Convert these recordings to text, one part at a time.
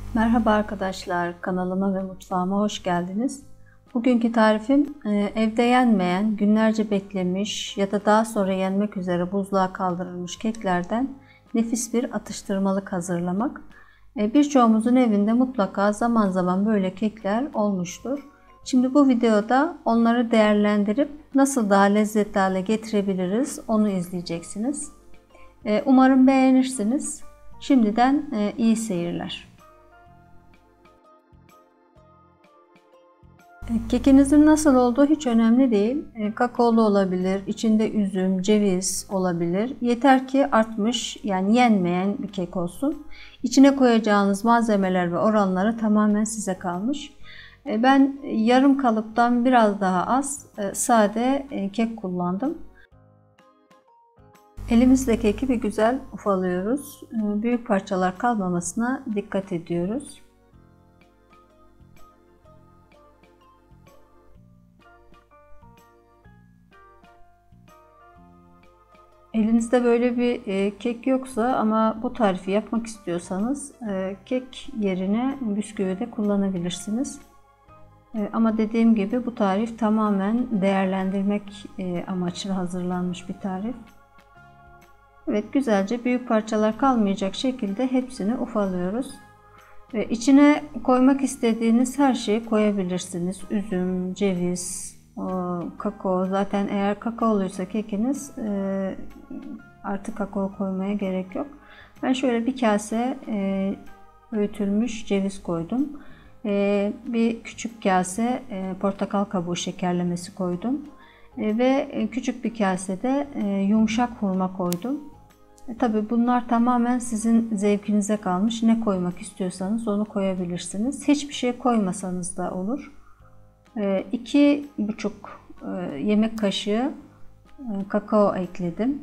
Merhaba arkadaşlar, kanalıma ve mutfağıma hoş geldiniz. Bugünkü tarifim evde yenmeyen, günlerce beklemiş ya da daha sonra yenmek üzere buzluğa kaldırılmış keklerden nefis bir atıştırmalık hazırlamak. Birçoğumuzun evinde mutlaka zaman zaman böyle kekler olmuştur. Şimdi bu videoda onları değerlendirip nasıl daha lezzetli hale getirebiliriz onu izleyeceksiniz. Umarım beğenirsiniz. Şimdiden iyi seyirler. Kekinizin nasıl olduğu hiç önemli değil. Kakaolu olabilir, içinde üzüm, ceviz olabilir. Yeter ki artmış, yani yenmeyen bir kek olsun. İçine koyacağınız malzemeler ve oranları tamamen size kalmış. Ben yarım kalıptan biraz daha az sade kek kullandım. Elimizle keki bir güzel ufalıyoruz. Büyük parçalar kalmamasına dikkat ediyoruz. Elinizde böyle bir kek yoksa ama bu tarifi yapmak istiyorsanız kek yerine bisküvi de kullanabilirsiniz. Ama dediğim gibi bu tarif tamamen değerlendirmek amaçlı hazırlanmış bir tarif. Evet, güzelce büyük parçalar kalmayacak şekilde hepsini ufalıyoruz. İçine koymak istediğiniz her şeyi koyabilirsiniz. Üzüm, ceviz, kakao. Zaten eğer kakaoluysa kekiniz artık kakao koymaya gerek yok. Ben şöyle bir kase öğütülmüş ceviz koydum. Bir küçük kase portakal kabuğu şekerlemesi koydum. Ve küçük bir kasede yumuşak hurma koydum. Tabii bunlar tamamen sizin zevkinize kalmış. Ne koymak istiyorsanız onu koyabilirsiniz. Hiçbir şey koymasanız da olur. 2,5 yemek kaşığı kakao ekledim.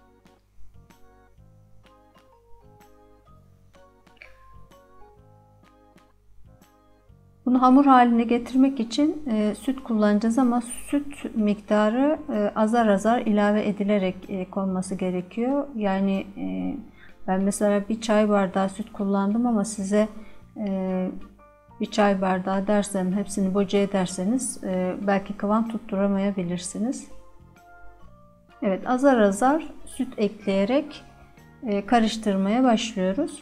Bunu hamur haline getirmek için süt kullanacağız ama süt miktarı azar azar ilave edilerek konması gerekiyor. Yani ben mesela bir çay bardağı süt kullandım ama size bir çay bardağı dersem hepsini boca ederseniz belki kıvam tutturamayabilirsiniz. Evet, azar azar süt ekleyerek karıştırmaya başlıyoruz.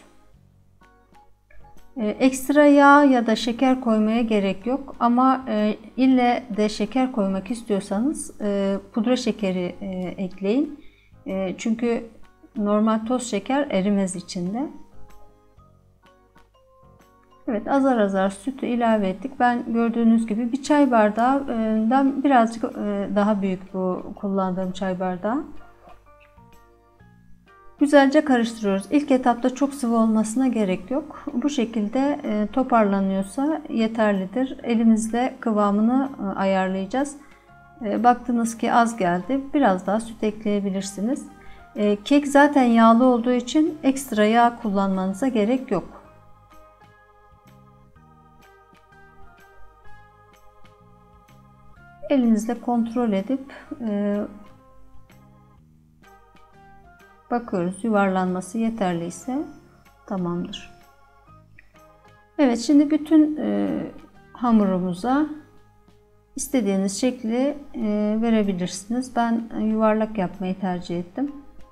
Ekstra yağ ya da şeker koymaya gerek yok ama ille de şeker koymak istiyorsanız pudra şekeri ekleyin. Çünkü normal toz şeker erimez içinde. Evet, azar azar sütü ilave ettik. Ben gördüğünüz gibi bir çay bardağından birazcık daha büyük bu kullandığım çay bardağı. Güzelce karıştırıyoruz. İlk etapta çok sıvı olmasına gerek yok. Bu şekilde toparlanıyorsa yeterlidir. Elimizle kıvamını ayarlayacağız. Baktınız ki az geldi. Biraz daha süt ekleyebilirsiniz. Kek zaten yağlı olduğu için ekstra yağ kullanmanıza gerek yok. Elinizle kontrol edip bakıyoruz, yuvarlanması yeterliyse tamamdır. Evet, şimdi bütün hamurumuza istediğiniz şekli verebilirsiniz. Ben yuvarlak yapmayı tercih ettim.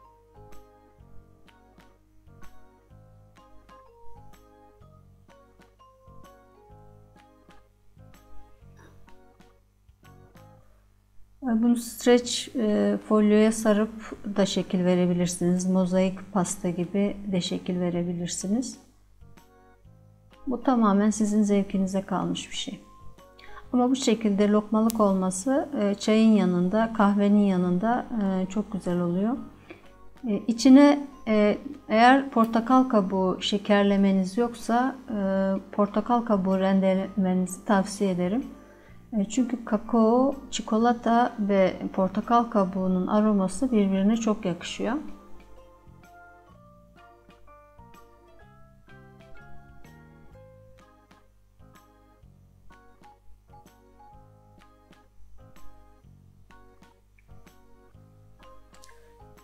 Bunu streç folyoya sarıp da şekil verebilirsiniz. Mozaik pasta gibi de şekil verebilirsiniz. Bu tamamen sizin zevkinize kalmış bir şey. Ama bu şekilde lokmalık olması çayın yanında, kahvenin yanında çok güzel oluyor. İçine eğer portakal kabuğu şekerlemeniz yoksa portakal kabuğu rendelemenizi tavsiye ederim. Çünkü kakao, çikolata ve portakal kabuğunun aroması birbirine çok yakışıyor.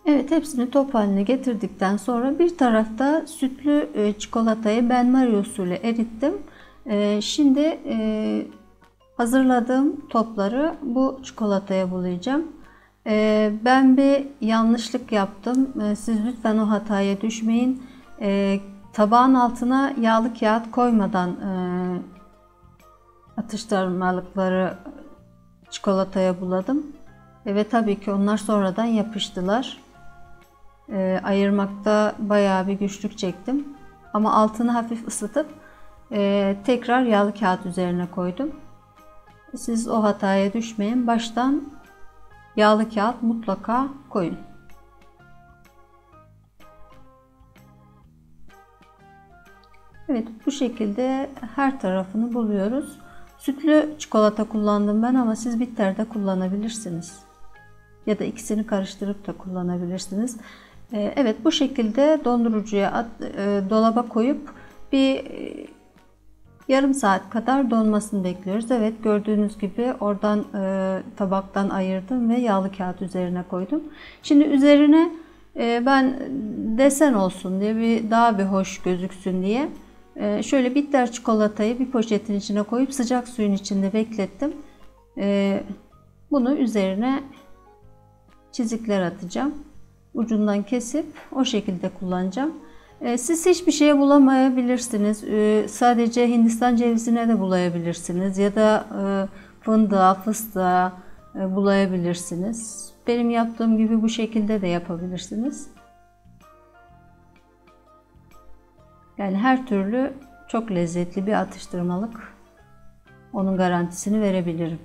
Evet, hepsini top haline getirdikten sonra bir tarafta sütlü çikolatayı benmari usulü erittim. Şimdi hazırladığım topları bu çikolataya bulayacağım. Ben bir yanlışlık yaptım. Siz lütfen o hataya düşmeyin. Tabağın altına yağlı kağıt koymadan atıştırmalıkları çikolataya buladım. Ve tabii ki onlar sonradan yapıştılar. Ayırmakta bayağı bir güçlük çektim. Ama altını hafif ısıtıp tekrar yağlı kağıt üzerine koydum. Siz o hataya düşmeyin. Baştan yağlı kağıt mutlaka koyun. Evet, bu şekilde her tarafını buluyoruz. Sütlü çikolata kullandım ben ama siz bitter de kullanabilirsiniz. Ya da ikisini karıştırıp da kullanabilirsiniz. Evet, bu şekilde dondurucuya dolaba koyup bir yarım saat kadar donmasını bekliyoruz. Evet, gördüğünüz gibi oradan tabaktan ayırdım ve yağlı kağıt üzerine koydum. Şimdi üzerine ben desen olsun diye daha bir hoş gözüksün diye şöyle bitter çikolatayı bir poşetin içine koyup sıcak suyun içinde beklettim. Bunu üzerine çizikler atacağım. Ucundan kesip o şekilde kullanacağım. Siz hiçbir şeye bulamayabilirsiniz. Sadece Hindistan cevizine de bulayabilirsiniz. Ya da fındığa, fıstığa bulayabilirsiniz. Benim yaptığım gibi bu şekilde de yapabilirsiniz. Yani her türlü çok lezzetli bir atıştırmalık. Onun garantisini verebilirim.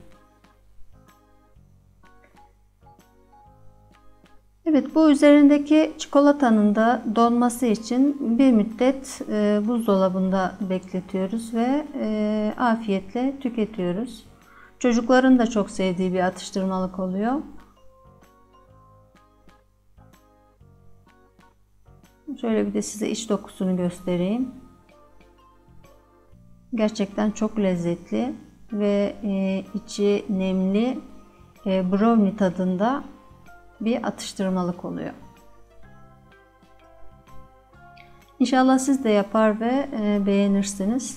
Evet, bu üzerindeki çikolatanın da donması için bir müddet buzdolabında bekletiyoruz ve afiyetle tüketiyoruz. Çocukların da çok sevdiği bir atıştırmalık oluyor. Şöyle bir de size iç dokusunu göstereyim. Gerçekten çok lezzetli ve içi nemli, brownie tadında bir atıştırmalık oluyor. İnşallah siz de yapar ve beğenirsiniz.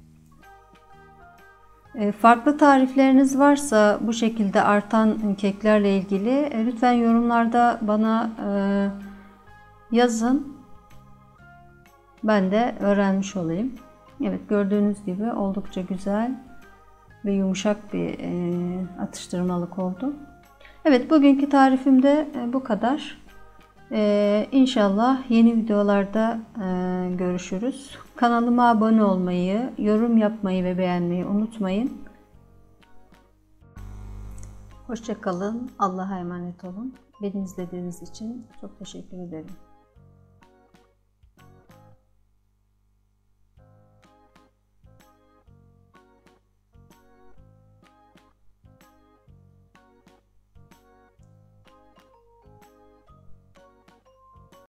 Farklı tarifleriniz varsa bu şekilde artan keklerle ilgili lütfen yorumlarda bana yazın. Ben de öğrenmiş olayım. Evet, gördüğünüz gibi oldukça güzel ve yumuşak bir atıştırmalık oldu. Evet, bugünkü tarifim de bu kadar. İnşallah yeni videolarda görüşürüz. Kanalıma abone olmayı, yorum yapmayı ve beğenmeyi unutmayın. Hoşça kalın. Allah'a emanet olun. Beni izlediğiniz için çok teşekkür ederim.